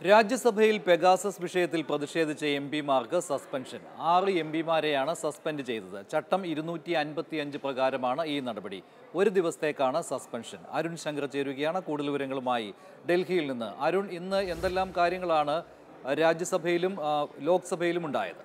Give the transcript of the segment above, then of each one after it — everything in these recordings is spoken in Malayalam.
രാജ്യസഭയിൽ പെഗാസസ് വിഷയത്തിൽ പ്രതിഷേധിച്ച എംപിമാർക്ക് സസ്പെൻഷൻ. 6 എംപിമാരെയാണ് സസ്പെൻഡ് ചെയ്തത്. ചട്ടം 255 പ്രകാരമാണ് ഈ നടപടി. ഒരു ദിവസത്തേക്കാണ് സസ്പെൻഷൻ. അരുൺ ശങ്കർ ചേരുകയാണ് കൂടുതൽ വിവരങ്ങളുമായി ഡൽഹിയിൽ നിന്ന്. അരുൺ, ഇന്ന് എന്തെല്ലാം കാര്യങ്ങളാണ് രാജ്യസഭയിലും ലോക്സഭയിലും ഉണ്ടായത്?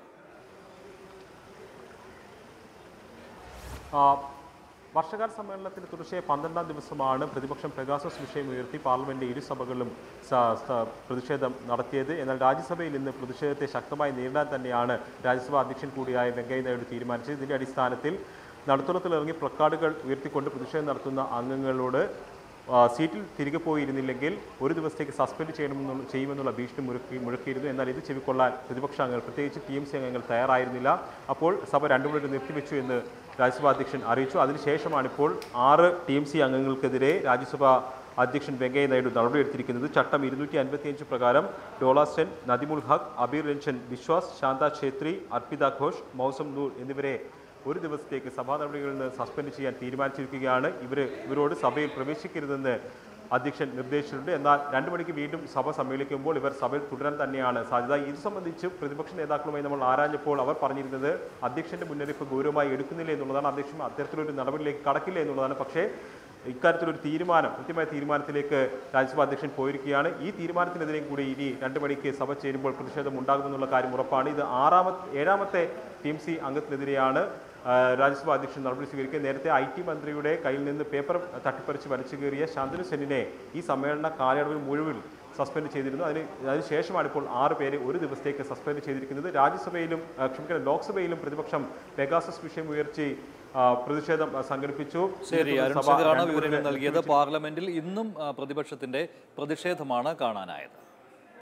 വർഷകാല സമ്മേളനത്തിന് തുടർച്ചയായ 12ാം ദിവസമാണ് പ്രതിപക്ഷം പെഗാസസ് വിഷയം ഉയർത്തി പാർലമെന്റിന്റെ ഇരുസഭകളിലും പ്രതിഷേധം നടത്തിയത്. എന്നാൽ രാജ്യസഭയിൽ ഇന്ന് പ്രതിഷേധത്തെ ശക്തമായി നേരിടാൻ തന്നെയാണ് രാജ്യസഭാ അധ്യക്ഷൻ കൂടിയായ വെങ്കയ്യ നായിഡു തീരുമാനിച്ചത്. ഇതിന്റെ അടിസ്ഥാനത്തിൽ നടുത്തളത്തിലിറങ്ങി പ്ലക്കാർഡുകൾ ഉയർത്തിക്കൊണ്ട് പ്രതിഷേധം നടത്തുന്ന അംഗങ്ങളോട് സീറ്റിൽ തിരികെ പോയിരുന്നില്ലെങ്കിൽ ഒരു ദിവസത്തേക്ക് സസ്പെൻഡ് ചെയ്യുമെന്നുള്ള ഭീഷണി മുഴക്കിയിരുന്നു. എന്നാൽ ഇത് ചെവിക്കൊള്ളാൻ പ്രതിപക്ഷ അംഗങ്ങൾ, പ്രത്യേകിച്ച് TMC അംഗങ്ങൾ തയ്യാറായിരുന്നില്ല. അപ്പോൾ സഭ 2 മിനിറ്റ് നിർത്തിവെച്ചു എന്ന് രാജ്യസഭാ അധ്യക്ഷൻ അറിയിച്ചു. അതിനുശേഷമാണിപ്പോൾ 6 TMC അംഗങ്ങൾക്കെതിരെ രാജ്യസഭാ അധ്യക്ഷൻ വെങ്കയ്യ നായിഡു നടപടിയെടുത്തിരിക്കുന്നത്. ചട്ടം 255 പ്രകാരം ഡോള സെൻ, നദിമുൽ ഹഖ്, അബീർ രഞ്ജൻ ബിശ്വാസ്, ശാന്ത ഛേത്രി, അർപ്പിത ഘോഷ്, മൗസം നൂർ എന്നിവരെ ഒരു ദിവസത്തേക്ക് സഭാ നടപടികളിൽ നിന്ന് സസ്പെൻഡ് ചെയ്യാൻ തീരുമാനിച്ചിരിക്കുകയാണ്. ഇവരോട് സഭയിൽ പ്രവേശിക്കരുതെന്ന് അധ്യക്ഷൻ നിർദ്ദേശിച്ചിട്ടുണ്ട്. എന്നാൽ 2 മണിക്ക് വീണ്ടും സഭ സമ്മേളിക്കുമ്പോൾ ഇവർ സഭയിൽ തുടരാൻ തന്നെയാണ് സാധ്യത. ഇത് സംബന്ധിച്ച് പ്രതിപക്ഷ നേതാക്കളുമായി നമ്മൾ ആരാഞ്ഞപ്പോൾ അവർ പറഞ്ഞിരുന്നത് അധ്യക്ഷന്റെ മുന്നറിയിപ്പ് ഗൗരവമായി എടുക്കുന്നില്ല എന്നുള്ളതാണ്. അധ്യക്ഷൻ അത്തരത്തിലൊരു നടപടിയിലേക്ക് കടക്കില്ല എന്നുള്ളതാണ്. പക്ഷേ ഇക്കാര്യത്തിലൊരു കൃത്യമായ തീരുമാനത്തിലേക്ക് രാജ്യസഭാ അധ്യക്ഷൻ പോയിരിക്കുകയാണ്. ഈ തീരുമാനത്തിനെതിരെയും കൂടി ഇനി 2 മണിക്ക് സഭ ചേരുമ്പോൾ പ്രതിഷേധം ഉണ്ടാകുമെന്നുള്ള കാര്യം ഉറപ്പാണ്. ഇത് 7ാമത്തെ TMC അംഗത്തിനെതിരെയാണ് രാജ്യസഭാ അധ്യക്ഷൻ നടപടി സ്വീകരിക്കുക. നേരത്തെ IT മന്ത്രിയുടെ കയ്യിൽ നിന്ന് പേപ്പർ തട്ടിപ്പറിച്ച് വലിച്ചു കയറിയ ശാന്തനു സെന്നിനെ ഈ സമ്മേളന കാലയളവിൽ മുഴുവൻ സസ്പെൻഡ് ചെയ്തിരുന്നു. അതിനുശേഷമാണ് ഇപ്പോൾ 6 പേരെ ഒരു ദിവസത്തേക്ക് സസ്പെൻഡ് ചെയ്തിരിക്കുന്നത്. ലോക്സഭയിലും പ്രതിപക്ഷം പെഗാസസ് വിഷയം ഉയർത്തി പ്രതിഷേധം സംഘടിപ്പിച്ചു. ശരി, അരുൺ ശങ്കറാണ് വിവരങ്ങൾ നൽകിയത്. പാർലമെന്റിൽ ഇന്നും പ്രതിപക്ഷത്തിന്റെ പ്രതിഷേധമാണ് കാണാനായത്.